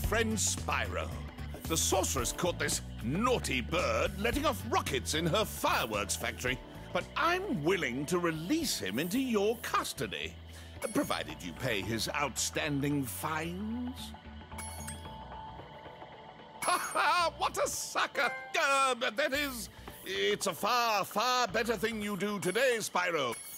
friend Spyro. The sorceress caught this naughty bird letting off rockets in her fireworks factory. But I'm willing to release him into your custody, provided you pay his outstanding fines. Ha ha! What a sucker! That is, it's a far, far better thing you do today, Spyro.